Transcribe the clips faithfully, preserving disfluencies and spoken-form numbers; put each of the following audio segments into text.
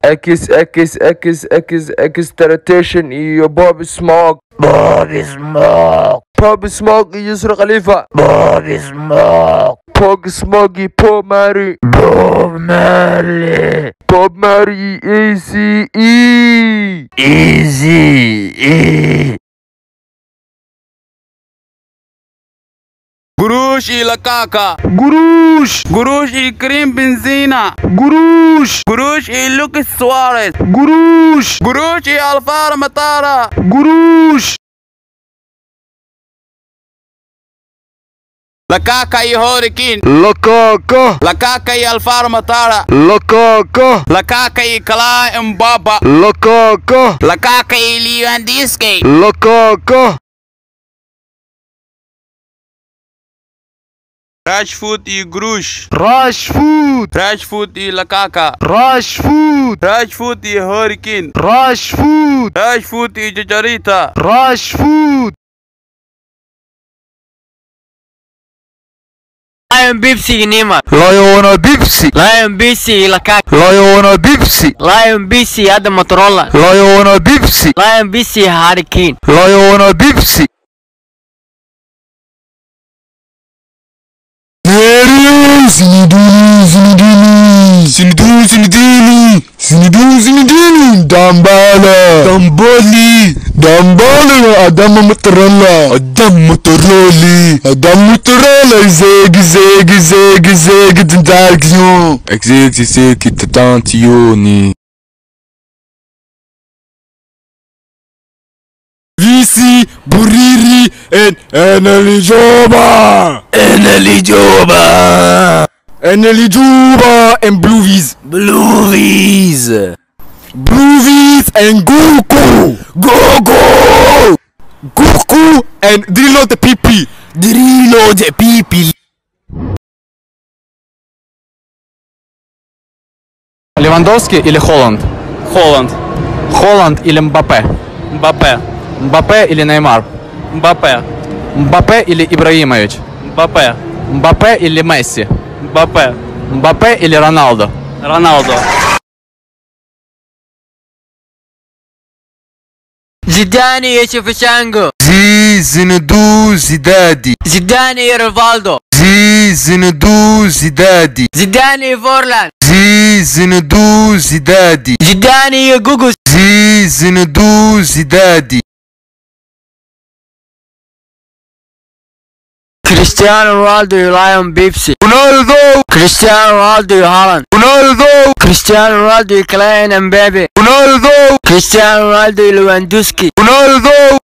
X X X X X ترتيشن iyo Bobby Smoke. Bobby Smoke. Bobby Smoke iyo Yusra Khalifa. Bobby Smoke. Bobby Smoke iyo Bob Marley. Bob Marley. Bob Marley Easy E. Easy E. قروش إلى كاكا. قروش. قروش إلى كريم بنزينة. قروش. قروش إلى لوكس سواريز. قروش. قروش إلى الفار مطارة. قروش. لكاكا إلى هوريكين. لكاكا. لكاكا إلى الفار مطارة. لكاكا. لكاكا إلى كلا إمبابا. لكاكا. لكاكا إلى يوانديسكي. لكاكا. راشفوت إلى قروش. راشفوت. راشفوت إلى لكاكا. راشفوت. راشفوت إلى هوريكين. راشفوت. راشفوت إلى جاجاريتا. راشفوت. Lion Bipsy Neymar. Lion Bipsy. Lion Bipsy Lukaku. Lion Bipsy. Lion Bipsy Adam Motorola. Lion Bipsy. Lion Bipsy Harry Kane. Lion Bipsy. Zinedine, Zinedine, Zinedine, Zinedine, Zinedine, Zinedine, Dambala, Damboli, Dambala, Adam Motorola, Adam Motorola, Adam Motorola, Zeg, Zeg, Zeg, Zeg, Tentacion, Zeg, Zeg, Tentacioni. Visi, Buriri, and Eneli Joba! Eneli Joba. Eneli Joba and Bluevies. Bluevies. Bluevies and Goku. Goku. Goku and Drilo the Pipi. Drilo the Pipi. Левандовский или Холланд? Холланд. Холланд или Мбаппе? Мбаппе. Мбаппе или Неймар? Мбаппе. Мбаппе или Ибрahimovic? Мбаппе. Мбаппе или Месси? Мбаппе. Мбаппе или Роналдо? Роналдо. Zidane e Shevchenko. Zi Zinedine Zidane. Zidane e Rivaldo. Zi Zinedine Zidane. Zidane e Forlan. Zi Zinedine Zidane. Zidane e Gugu. Zi Zinedine Zidane. Cristiano Ronaldo e Lion Bipsy. Ronaldo. Cristiano Ronaldo e Haaland. Ronaldo. Cristiano Ronaldo e Kylian Mbappé. Ronaldo. Cristiano Ronaldo e Lewandowski. Ronaldo.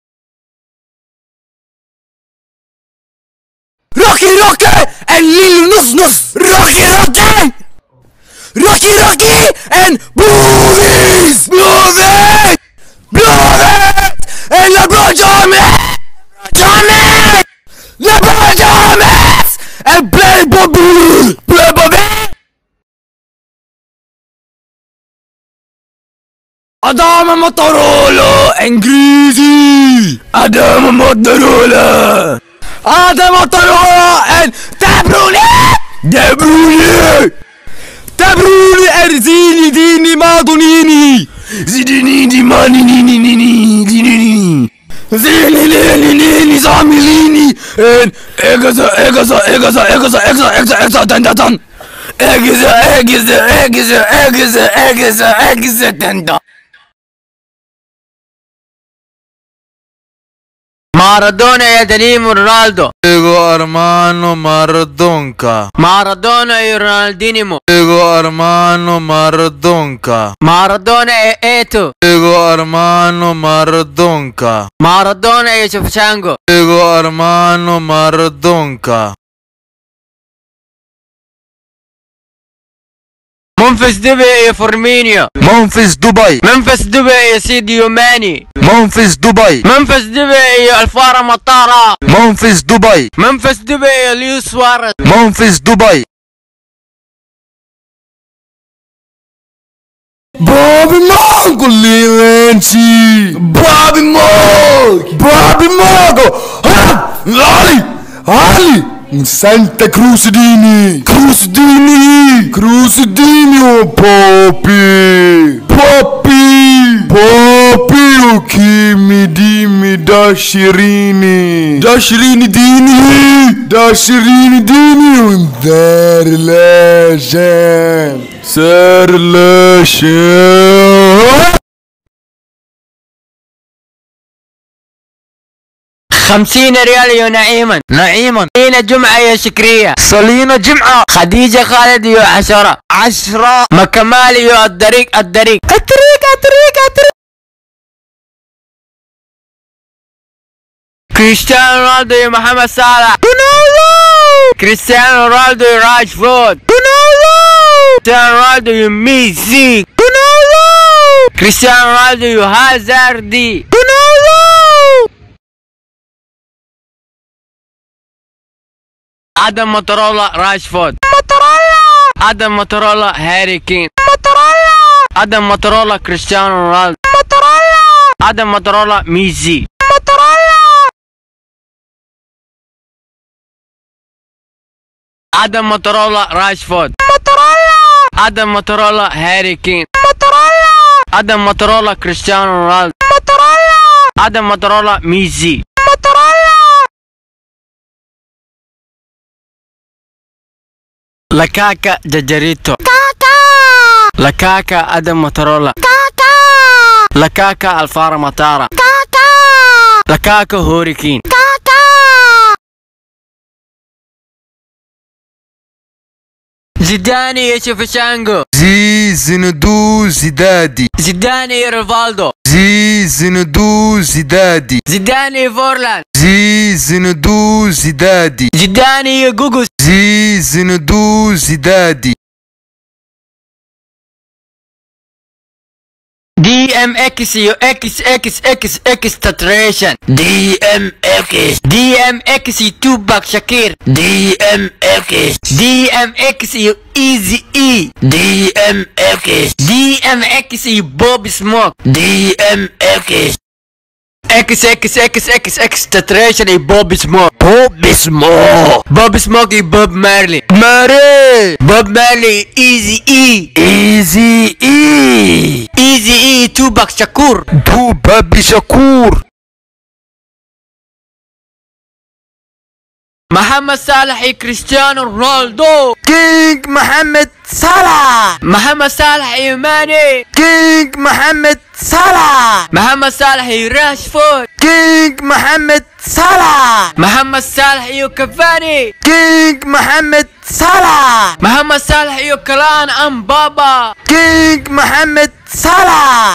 Rocky Rocky and Lil Nus Nus. Rocky Rocky. Rocky Rocky and Bluevies. Bluevies. Bluevies and LeBron James. James. LeBron James and Play Bobby. Play Bobby. Adam Motorola and Greasy. Adam Motorola. Adam Motorola and De Bruyne. De Bruyne. De Bruyne and Zinedine Madonini. Zinedine Madonini. Zinedine. Zinedine Zamilini and Egaza Egaza Egaza Egaza Egaza Egaza Egaza Dendatan. Egaza Egaza Egaza Egaza Egaza Egaza Dendatan. Maradona e Adriano Ronaldo. Diego Armando Maradona. Maradona e Ronaldinho. Diego Armando Maradona. Maradona e Eto'o. Diego Armando Maradona. Maradona e Shevchenko. Diego Armando Maradona. Memphis Depay e Firmino. Memphis Dubai. Memphis Depay e Sadio Mane. Memphis Dubai. Memphis Depay e Alvaro Morata. Memphis Dubai. Memphis Depay e Luis Suarez. Memphis Dubai. Bobby Mongo Liranci. Bobby Mongo. Bobby Mongo. Ah! Ali! Ali! Santa Crucidini! Crucidini! Crucidini, oh Poppy! ده شيريني ده شيريني ديني ده شيريني ديني ودار لاشان سار لاشان. خمسين ريال يا نعيما. نعيما. صلينا جمعة يا شكرية. صلينا جمعة. خديجة خالد يا عشرة. عشرة. مكمال يا الدريق الدريق الطريق الطريق الطريق. كريستيانو رونالدو يا محمد صلاح. رونالدو. كريستيانو رونالدو يا راشفورد. رونالدو. كريستيانو رونالدو يا ميسي. رونالدو. كريستيانو رونالدو يا هازاردي. رونالدو. آدم موتورولا راشفورد. موتورولا. آدم موتورولا هاري كين. موتورولا. آدم موتورولا كريستيانو رونالدو. موتورولا. آدم موتورولا ميسي. موتورولا. آدم موتورولا راشفورد. موتورولا. آدم موتورولا هاري كين. موتورولا. آدم موتورولا كريستيانو رونالدو. موتورولا. آدم موتورولا ميسي. موتورولا. لكاكا جاجاريتو. كاكا. لكاكا آدم موتورولا. كاكا. لكاكا الفارا ماتارا. كاكا. لكاكا هوريكين. كاكا. زيداني يا شيفشانجو. زي زندو زيدادي. زيداني يا ريفالدو. زي زندو زيدادي. زيداني يا فورلان. زي زندو زيدادي. زيداني يا جوجوس. زي زندو زيدادي. دي ام اكس يو اكس اكس اكس اكس تاتريشن. دي ام اكس. دي ام اكس يو توباك شاكير. دي ام اكس. دي ام اكس يو ايزي اي. دي ام اكس. دي ام اكس يو بوب سموك. دي ام اكس. اكس اكس اكس اكس اكس تاتريشن يو بوب سموك. بوب سموك. بوب سموك يو بوب مارلي. ماري. بوب مارلي ايزي اي. ايزي اي. ايزي اي توباك شاكور. توباك شاكور. محمد صالح يا كريستيانو رونالدو. كينج محمد صلاح. محمد صالح يا ماني. كينج محمد صلاح. محمد صالح يا راشفورد. كينج محمد صلاح. محمد صالح يا كفاني. كينج محمد صلاح. محمد صالح يا كلان ام بابا. كينج محمد صلاح.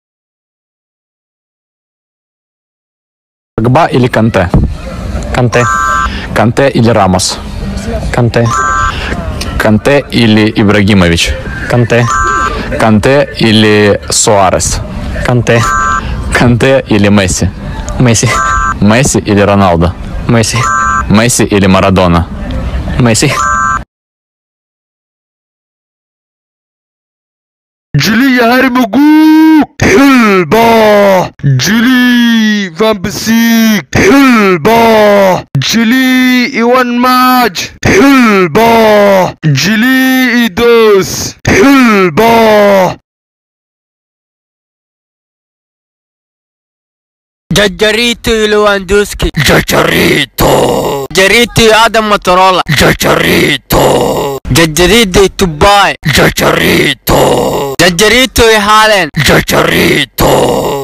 Погба или Канте? Канте. Канте или Рамос? Канте. Канте или Ибрагимович? Канте. Канте или Суарес? Канте. Канте или Месси? Месси. Месси или Роналдо? Месси. Месси или Марадона? Месси. جولي يا هرمجوك هلبا. جولي فان بسيك هلبا. جولي ايوان ماج هلبا. جولي ايدوس هلبا. جاجاريتو يا لواندوسكي. جاجاريتو. جاجاريتو يا آدم موتورولا. جاجاريتو. جاجاريتو يا توباي. جاجاريتو. جاجاريتو يا هالن. جاجاريتو.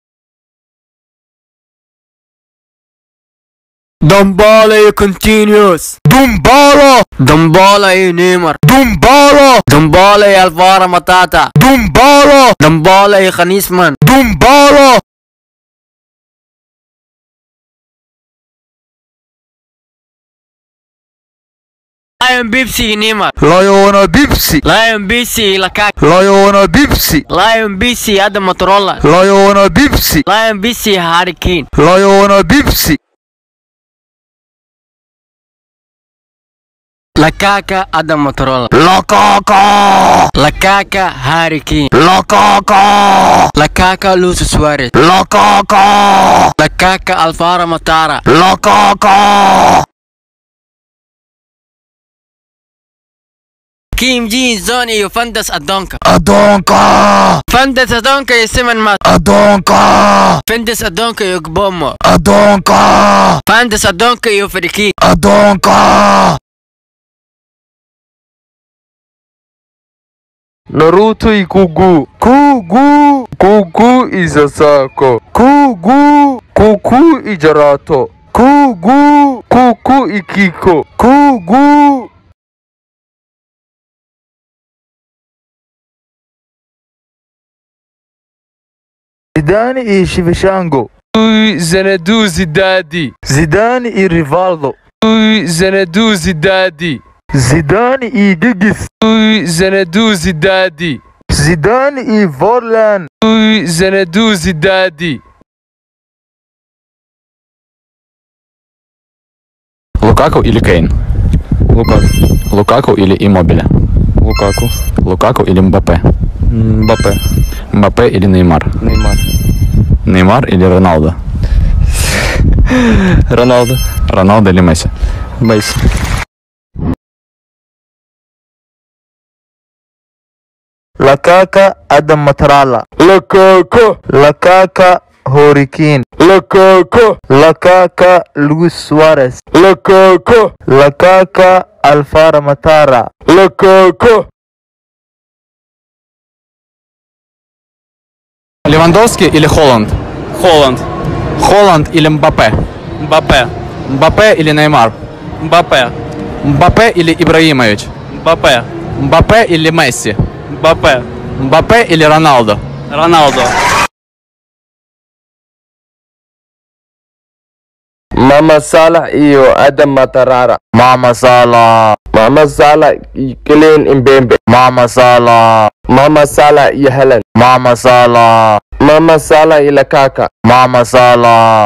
دمبالا يا كونتينيوس. دومبالا. دمبالا يا نيمار. دومبالا. دمبالا يا الفارا ماتاتا. دومبالا. دمبالا يا خنيسمان. دومبالا. لايون بيبسي نيمار. لايون بيبسي. لايون بيبسي لكاك. لايون بيبسي. لايون بيبسي آدم موتورولا. لايون بيبسي. لايون بيبسي هاري كين. لايون بيبسي. لكاكا آدم موتورولا. لكاكا. لكاكا هاري كين. لكاكا. لكاكا لوسو سواريز. لكاكا. لكاكا الفارا ماتارا. لكاكا. Kim Jin Zon iyo Fandas Adonka. Adonka! Fandas Adonka iyo Simon Mat. Adonka! Fandas Adonka iyo Gbomo. Adonka! Fandas Adonka iyo Fediki. Adonka! Naruto e Gugu. Gugu. Gugu e Sasako. Gugu. Gugu e Jarato. Gugu. Gugu e Kiko. Gugu. Zidane e Shivchango. Ui Zenadu Zidadi. Zidane e Rivaldo. Ui Zenadu Zidadi. Zidane e Giggs. Ui Zenadu Zidadi. Zidane e Forlan. Ui Zenadu Zidadi. Лукаку или Кейн? Лукаку. Лукаку или Иммобиле? Лукаку. Лукаку или Мбаппе? Мбаппе. Мбаппе или Неймар? Неймар. Неймар или Роналдо? Роналдо. Роналдо или Месси? Месси. Lakaka Adam Matarala. Lakaka. Lakaka Hurricane. Lakaka. Lakaka Luis Suarez. Lakaka. Lakaka Alvaro Matara. Lakaka. Левандовский или Холланд? Холланд. Холланд или Мбаппе? Мбаппе. Мбаппе или Неймар? Мбаппе. Мбаппе или Ибрahimovic? Мбаппе. Мбаппе или Месси? Мбаппе. Мбаппе или Роналдо? Роналдо. Mama Salah iyo Adam Matarara. Mama Salah. Mama Salah iyo Kylian Mbappe. Mama Salah. Mama Salah iyo Haaland. Mama Salah. Mama Salah iyo Lakaka. Mama Salah.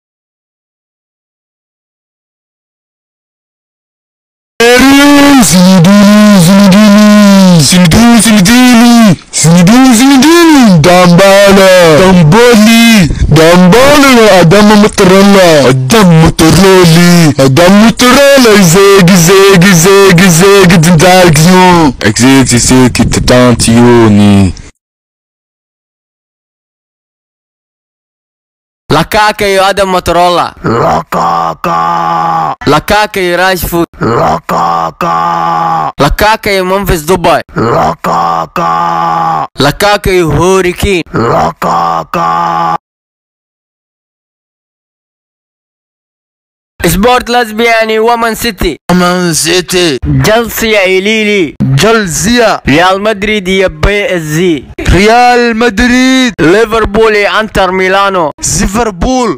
Zinedine, Zinedine, Zinedine, Zinedine, Dambala, Damboli, Dambala, Adam Motorola, Adam Motorola, Adam Motorola, Zeg, Zeg, Zeg, Zeg, Dindagio, Zeg, Zeg, Tatantioni. Lakaka iyo Adam Motorola. Lakaka, Lakaka iyo Rashford. Lakaka, Lakaka iyo Memphis Dubai. Lakaka, Lakaka iyo Hurricane. Lakaka. Sport Lesbian iyo Woman City. Man City, Chelsea iyo Lille. Chelsea, Real Madrid iyo B S G. Real Madrid, Liverpool iyo Inter Milano. Liverpool.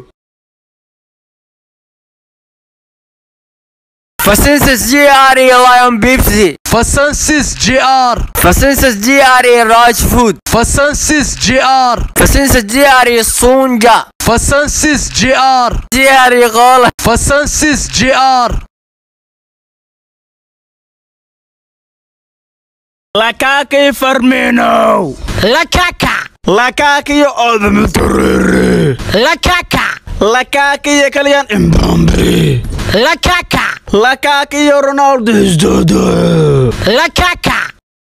Fasenses G R iyo Lion Pepsi. Fasansis G R, Fasenses G R iyo Rashford. Fasansis G R, Fasenses G R iyo Sonja. Fasansis G R, G R iyo Gola. Fasansis G R. Lakaka iyo Firmino. Lakaka. Lakaka iyo Adam Traore. Lakaka. Lakaka iyo Kylian Mbappe. Lakaka. Lakaka iyo Ronaldo Nazario. Lakaka.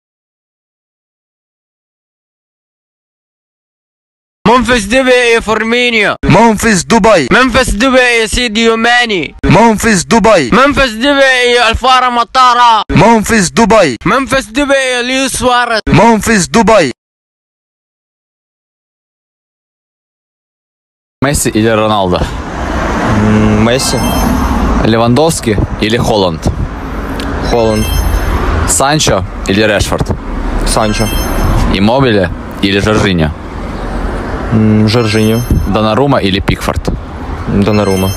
Memphis Depay iyo Firmino. Memphis Dubai, Memphis Depay iyo Sadio Mane. Memphis Dubai, Memphis Depay iyo Alvaro Matara. Memphis Dubai, Memphis Depay iyo Luis Suarez. Memphis Dubai. Месси или Роналдо? Месси. Левандовский или Холланд? Холланд. Санчо или Решфорд? Санчо. Иммобиле или Жоржиньо? Жоржиньо. Донарума или Пикфорд? Донарума.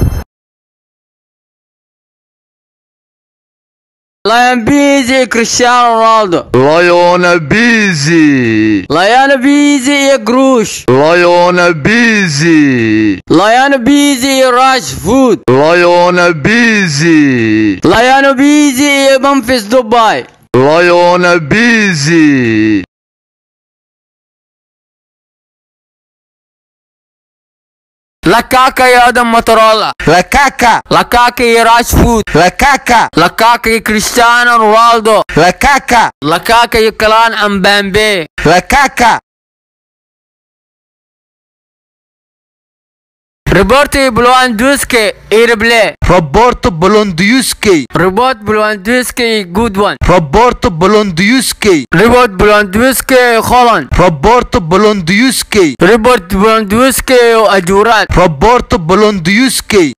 Lion Busy iyo Cristiano Ronaldo. Lion Busy, Lion Busy iyo Grush. Lion Busy, Lion Busy iyo Rashford. Lion Busy, Lion Busy iyo Memphis Dubai. Lion Busy. La caca e Adam Motorola. La caca. La caca e Rashford. La caca. La caca e Cristiano Ronaldo. La caca. La caca e Kylian Mbappé. La caca. Robert Lewandowski e Reblé. Roberto Lewandowski. Robert Lewandowski e Goodwin. Roberto Lewandowski. Robert Lewandowski e Holland. Roberto Lewandowski. Robert Lewandowski e Ajuran. Roberto Lewandowski.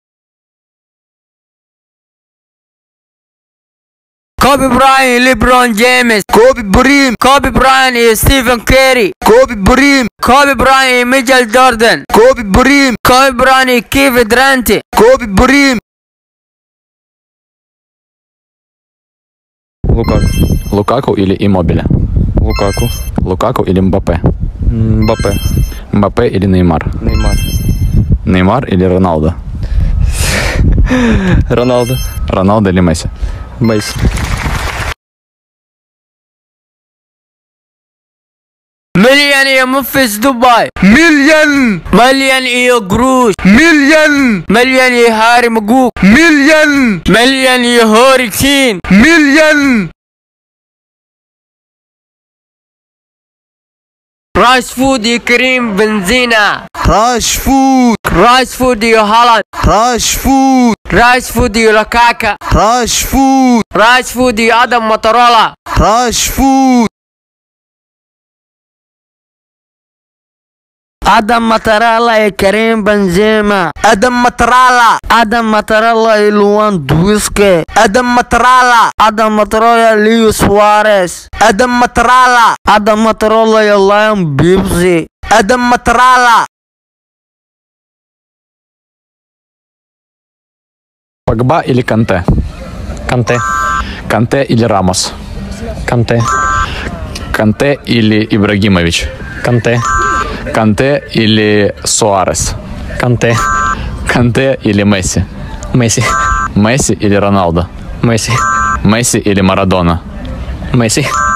Kobe Bryant e LeBron James. Kobe Bryant. Kobe Bryant e Stephen Curry. Kobe Bryant. Kobe Bryant e Michael Jordan. Kobe Bryant. Kobe Bryant e Kevin Durant. Kobe Bryant. Лукаку. Лукаку или Иммобиле? Лукаку. Лукаку или Мбаппе? Мбаппе. Мбаппе или Неймар? Неймар. Неймар или Роналдо? Роналдо. Роналдо или Месси? Месси. مليون يا منفذ دبي. Million. مليون يا قروش. Million. مليون يا هاري مقوق. Million. مليون يا هوري كين. Million. راشفورد يا كريم بنزينا. Rashford. راشفورد يا هالاند. Rashford. راشفورد يا لوكاكا. Rashford. راشفورد يا ادم موتورولا. Rashford. ادم موتورولا يا كريم بنزيما. Adam Matarala. ادم موتورولا يا لواندوسكي. Adam Matarala. ادم موتورولا يا ليو سواريز. Adam Matarala. ادم موتورولا يا لايون بيبسي. Adam Matarala. Погба или Канте? Канте. Канте или Рамос? Канте. Канте или Ибрагимович? Канте. Канте или Суарес? Канте. Канте или Месси? Месси. Месси или Роналдо? Месси. Месси или Марадона? Месси.